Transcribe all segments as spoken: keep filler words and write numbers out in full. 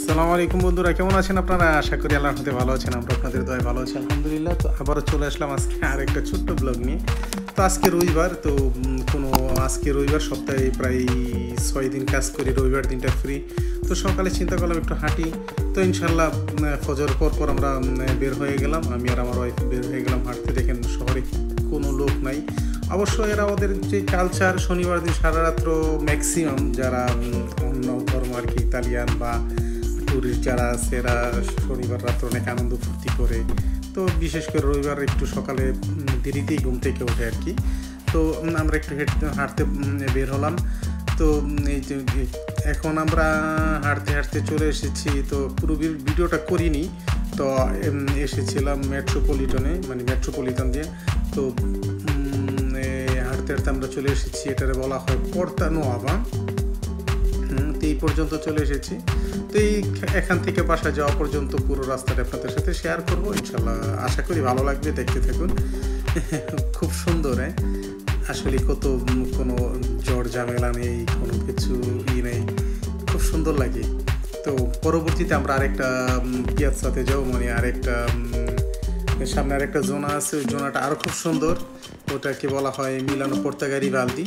আসসালামু আলাইকুম বন্ধুরা, কেমন আছেন আপনারা? আশা করি আল্লাহর রহমতে ভালো আছেন। আমরা আপনাদের দয়ায় ভালো আছি আলহামদুলিল্লাহ। তো আবারও চলে আসলাম আজকে আর একটা ছোট্ট ব্লগ নিয়ে। তো আজকে রবিবার, তো কোনো আজকে রবিবার, সপ্তাহে প্রায় ছয় দিন কাজ করি, রবিবার দিনটা ফ্রি। তো সকালে চিন্তা করলাম একটু হাঁটি। তো ইনশাল্লাহ ফজর পর পর আমরা বের হয়ে গেলাম, আমি আর আমার ওয়াইফ বের হয়ে গেলাম হাঁটতে। দেখেন শহরে কোনো লোক নাই। অবশ্য এরা ওদের যে কালচার, শনিবার দিন সারা রাত্র ম্যাক্সিমাম যারা অন্য ধর্ম আর কি, ইতালিয়ান বা টুরিস্ট যারা আছে এরা শনিবার রাত্র অনেক আনন্দ ফুর্তি করে। তো বিশেষ করে রবিবার একটু সকালে দেরিতেই ঘুম থেকে ওঠে আর কি। তো আমরা একটু হাঁটতে বের হলাম। তো এই যে এখন আমরা হাঁটতে হাঁটতে চলে এসেছি। তো পুরো ভিডিওটা করিনি, তো এসেছিলাম মেট্রোপলিটনে, মানে মেট্রোপলিটন দিয়ে। তো হাঁটতে হাঁটতে আমরা চলে এসেছি, এটারে বলা হয় পর্তা নোভা। তো এই পর্যন্ত চলে এসেছি। তো এই এখান থেকে বাসা যাওয়া পর্যন্ত পুরো রাস্তাটা আপনাদের সাথে শেয়ার করবো ইনশাল্লাহ। আশা করি ভালো লাগবে, দেখতে থাকুন। খুব সুন্দর, হ্যাঁ আসলে কত কোনো ঝড় ঝামেলা নেই, কোনো কিছু ই নেই, খুব সুন্দর লাগে। তো পরবর্তীতে আমরা আরেকটা পিয়াজ্জাতে যাবো, মানে আরেকটা সামনে আরেকটা জোনা আছে, ওই জোনাটা আরও খুব সুন্দর। ওটাকে বলা হয় মিলানো পর্তাগারিবালদি।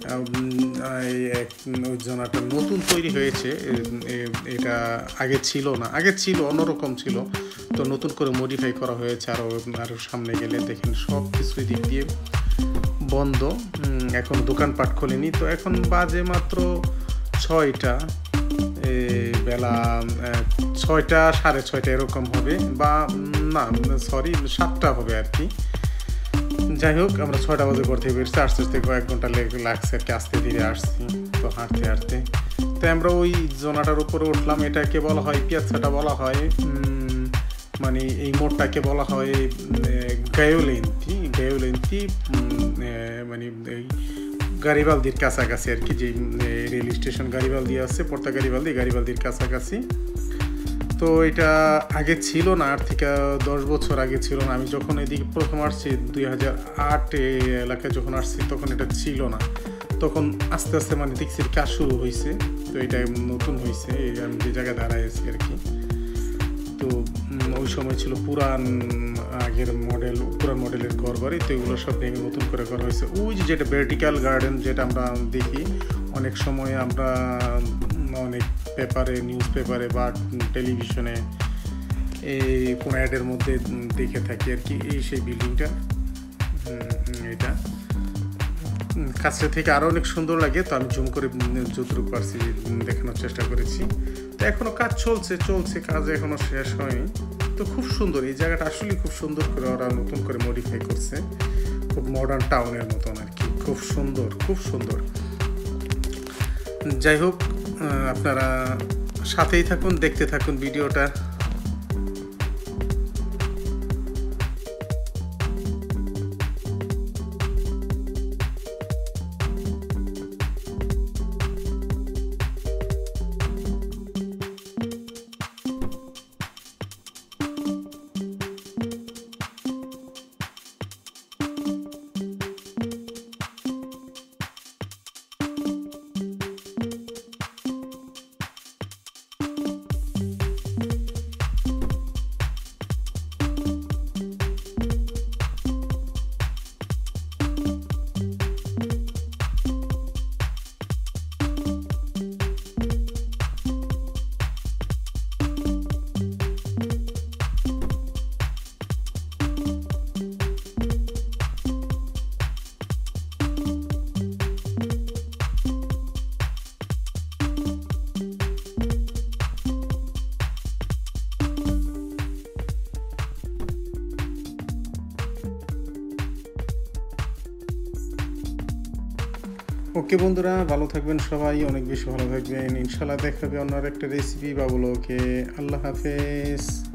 ওই জোনাটা নতুন তৈরি হয়েছে, এটা আগে ছিল না, আগে ছিল অন্যরকম ছিল, তো নতুন করে মডিফাই করা হয়েছে। আরও আরও সামনে গেলে দেখেন সব কিছুই দিক দিয়ে বন্ধ, এখন দোকানপাট খোলেনি। তো এখন বাজে মাত্র ছয়টা, বেলা ছয়টা সাড়ে ছয়টা এরকম হবে, বা না সরি সাতটা হবে আর কি। যাই হোক, আমরা ছয়টা বাজে ঘর থেকে বেরোচ্ছি, আস্তে আস্তে কয়েক ঘন্টা লাগছে আর কি, আস্তে ধীরে আসছি। তো হাঁটতে হাঁটতে তো আমরা ওই জোনাটার উপরে উঠলাম। এটাকে বলা হয়, পিয়াজ্জাটা বলা হয়, মানে এই মোড়টাকে বলা হয় গায়োলেন্তি। গায়োলেন্তি মানে এই গারিবালদির কাছাকাছি আর কি, যে রেল স্টেশন গারিবালদি আছে, পর্তা গারিবালদি, গারিবালদির কাছাকাছি। তো এটা আগে ছিল না, আট থেকে দশ বছর আগে ছিল না। আমি যখন এদিকে প্রথম আসছি দুই হাজার আট এলাকায় যখন আসছি, তখন এটা ছিল না। তখন আস্তে আস্তে মানে দেখছি কাজ শুরু হয়েছে। তো এটা নতুন হয়েছে, আমি যে জায়গায় দাঁড়ায় আছি আর কি। তো ওই সময় ছিল পুরান আগের মডেল, পুরান মডেলের ঘর বাড়ি। তো এগুলো সব ভেঙে নতুন করে করা হয়েছে। ওই যে যেটা ভার্টিক্যাল গার্ডেন, যেটা আমরা দেখি অনেক সময়, আমরা অনেক পেপারে, নিউজ পেপারে বা টেলিভিশনে এই কোনো অ্যাডের মধ্যে দেখে থাকি আর কি, এই সেই বিল্ডিংটা। এটা কাছে থেকে আরও অনেক সুন্দর লাগে। তো আমি জুম করে যতটুকু পারছি দেখানোর চেষ্টা করেছি। তো এখনও কাজ চলছে চলছে কাজ এখনও শেষ হয়নি। তো খুব সুন্দর এই জায়গাটা, আসলে খুব সুন্দর করে ওরা নতুন করে মডিফাই করছে, খুব মডার্ন টাউনের মতন আর কি। খুব সুন্দর, খুব সুন্দর। যাই হোক, আপনারা সাথেই থাকুন, দেখতে থাকুন ভিডিওটা। ওকে বন্ধুরা, ভালো থাকবেন সবাই, অনেক বেশি ভালো থাকবেন ইনশাল্লাহ। দেখা হবে অন্য একটা রেসিপি বা ব্লগে। আল্লাহ হাফেজ।